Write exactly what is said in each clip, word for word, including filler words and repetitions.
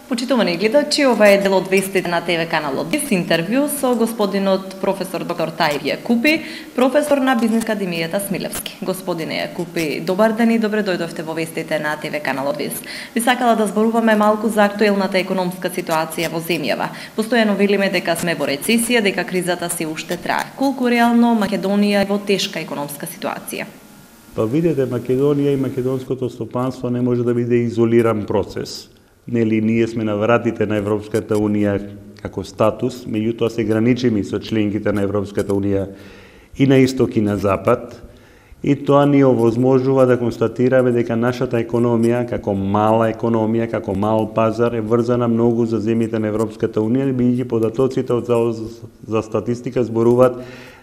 Почитувани гледачи, ова е дел од вестите на ТВ каналот ВИС, интервју со господинот професор доктор Тајп Јакупи, професор на Бизнес академијата Смилевски. Господине Јакупи, добар ден и добре дојдовте во вестите на ТВ каналот ВИС. Би сакала да зборуваме малку за актуелната економска ситуација во земјава. Постојано велиме дека сме во рецесија, дека кризата се уште трае. Колку реално Македонија е во тешка економска ситуација? Па видете, Македонија и македонското стопанство не може да биде изолиран процес. Нели, ние сме на вратите на Европската Унија како статус, меѓутоа се граничиме со членките на Европската Унија и на исток и на запад, и тоа ни овозможува да констатираме дека нашата економија, како мала економија, како мал пазар, е врзана многу за земјите на Европската Унија, бидејќи податоците од Завод за статистика зборуваат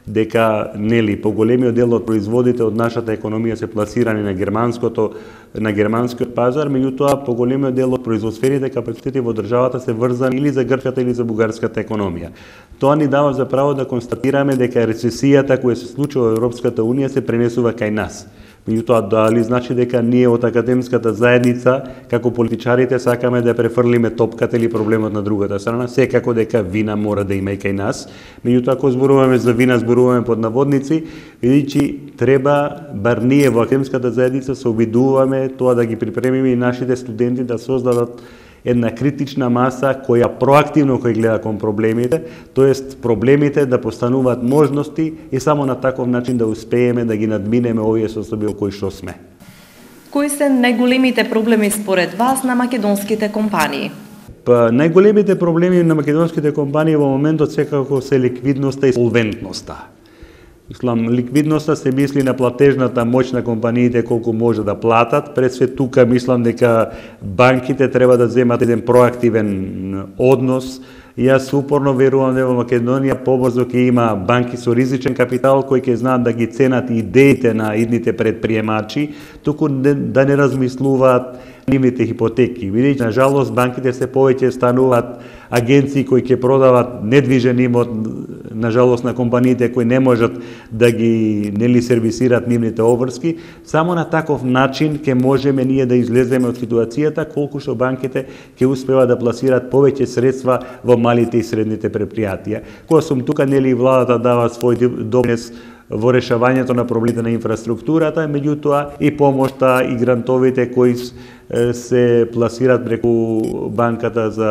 дека нели поголемиот дел од производите од нашата економија се пласирани на германското на германскиот пазар, меѓутоа поголемиот дел од производствените капацитети во државата се врзани или за грчката или за бугарската економија. Тоа ни дава за право да констатираме дека рецесијата која се случува во Европската Унија се пренесува кај нас. Меѓутоа, дали значи дека ние од академската заедница, како политичарите, сакаме да префрлиме топката или проблемот на другата страна? Секако дека вина мора да има и кај нас. Меѓутоа, ако зборуваме за вина, зборуваме под наводници, бидејќи треба, бар ние во академската заедница се обидуваме тоа да ги припремиме и нашите студенти да создадат една критична маса која проактивно кој гледа кон проблемите, тоест проблемите да постануваат можности и само на таков начин да успееме да ги надминеме овие состојби во кои што сме. Кои се најголемите проблеми според вас на македонските компании? Па најголемите проблеми на македонските компании во моментот секако се ликвидноста и солвентноста. Мислам, ликвидноста се мисли на платежната моќ на компаниите колку може да платат. Пред све тука мислам дека банките треба да земат еден проактивен однос. Јас упорно верувам дека во Македонија побрзо ќе има банки со ризичен капитал кои ќе знаат да ги ценат идеите на идните предприемачи, туку да не размислуваат нивните хипотеки. Видите, на жалост банките се повеќе стануваат агенции кои ќе продават недвижен имот, на жалост на компаниите кои не можат да ги нели сервисираат нивните обврски. Само на таков начин ќе можеме ние да излеземе од ситуацијата колку што банките ќе успеат да пласираат повеќе средства во малите и средните предпријатија. Кога сум тука, нели владата дава свој допринес во решавањето на проблемите на инфраструктурата, меѓутоа и помошта и грантовите кои се пласираат преку банката за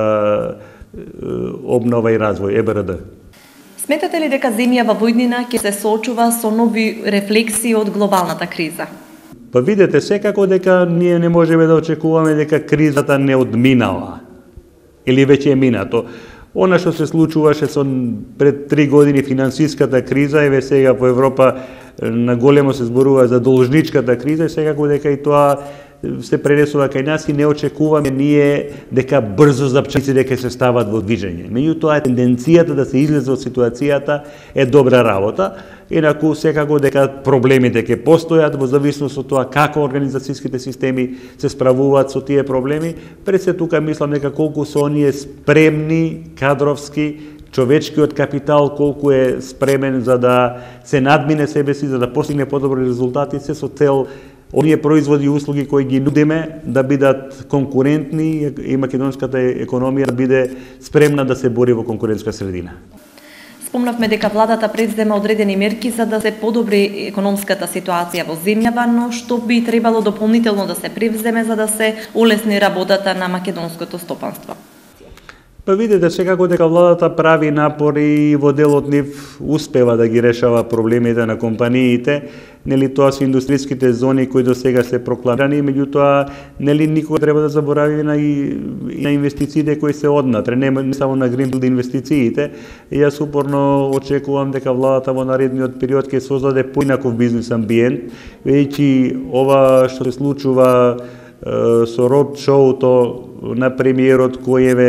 обнова и развој Е Б Р Д. Сметате ли дека земјава во иднина ќе се соочува со нови рефлексии од глобалната криза? Па видете, секако дека ние не можеме да очекуваме дека кризата не одминала или веќе е минато. Она што се случуваше со пред три години финансиската криза, еве сега во Европа на големо се зборува за должничката криза, секако дека и тоа се пренесува кај нас и не очекуваме ние дека брзо запчици дека се стават во движење. Меѓутоа тенденцијата да се излезе од ситуацијата е добра работа, инаку секако дека проблемите ќе постојат во зависност од тоа како организацијските системи се справуваат со тие проблеми. Пред се тука мислам дека колку се оние спремни кадровски човечкиот капитал колку е спремен за да се надмине себе си, за да постигне подобри резултати, се со цел оние производи и услуги кои ги нудиме да бидат конкурентни и македонската економија да биде спремна да се бори во конкурентска средина. Спомнавме дека владата презема одредени мерки за да се подобри економската ситуација во земјава, но што би требало дополнително да се превземе за да се улесни работата на македонското стопанство? Па видите, секако дека владата прави напори и во делот нив успева да ги решава проблемите на компаниите. Нели тоа се индустријските зони кои до сега се прокламирани, меѓутоа нели никога треба да заборави на и, и на инвестициите кои се однатре, не, не само на гринфилд инвестициите. И јас упорно очекувам дека владата во наредниот период ќе создаде поинаков бизнис амбиент, бидејќи ова што се случува е, со род шоуто на премиерот кој еве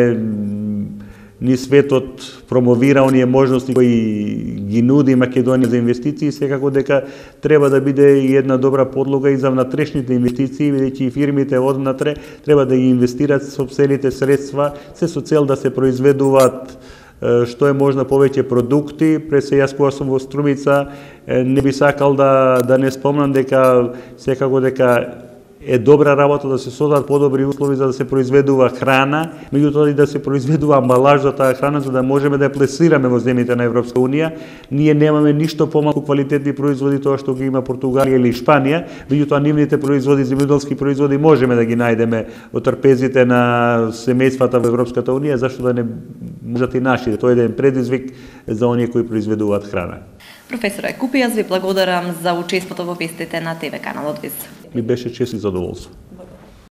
ни светот промовира оние можности кои ги нуди Македонија за инвестиции, секако дека треба да биде и една добра подлога и за внатрешните инвестиции, бидејќи фирмите однатре треба да ги инвестираат сопствените средства, се со цел да се произведуваат што е можно повеќе продукти. Пред се јас кога сум во Струмица не би сакал да да не спомнам дека секако дека е добра работа да се создадат подобри услови за да се произведува храна, меѓутоа и да се произведува амбалаж за таа храна за да можеме да ја пласираме во земјите на Европска унија. Ние немаме ништо помалку квалитетни производи тоа што ги има Португалија или Шпанија, меѓутоа нивните производи, земјоделски производи можеме да ги најдеме во трпезите на семејствата во Европската унија, зашто да не можат и нашите. Тоа е еден предизвик за оние кои произведуваат храна. Професоре Купи, јас ви благодарам за учеството во вестите на ТВ каналот ВИС. Ми беше чест и задоволство.